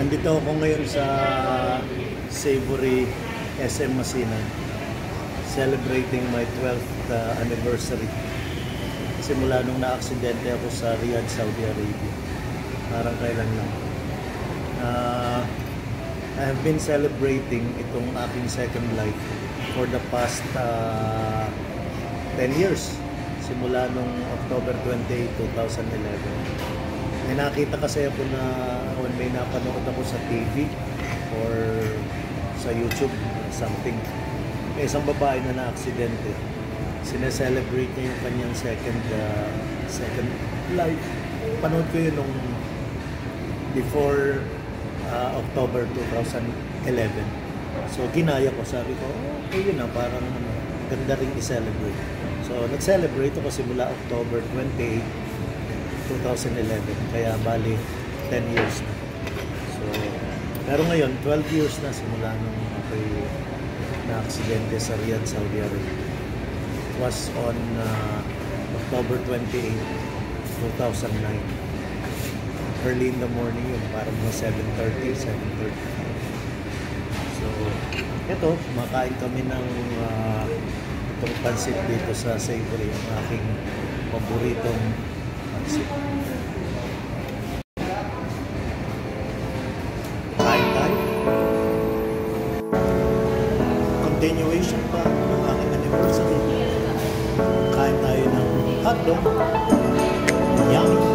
Nandito ako ngayon sa Savory SM Masinan, celebrating my 12th anniversary. Simula nung na-aksidente ako sa Riyadh, Saudi Arabia. Parang kailan lang. I have been celebrating itong aking second life for the past 10 years. Simula nung October 28, 2011. May nakita kasi ako na when may napanood ako sa TV or sa YouTube, something. May isang babae na na-aksidente. Sineselebrate niya yung kanyang second life. Panood ko yun nung before October 2011. So ginaya ko, sabi ko, okay yun na, parang ganda rin i-celebrate. So nag-celebrate ako simula October 28, 2011. Kaya bali 10 years na. So, pero ngayon 12 years na simula nung ako'y na-aksidente sa Riyadh, Saudi Arabia. It was on October 28, 2009. Early in the morning yun, parang mga 7:30. So, ito, kumakain kami ng itong pansit dito sa Savory, ang aking paboritong pansit. Kain tayo. Continuation pa ng aking anniversary. Kain tayo ng hotdog. Yummy!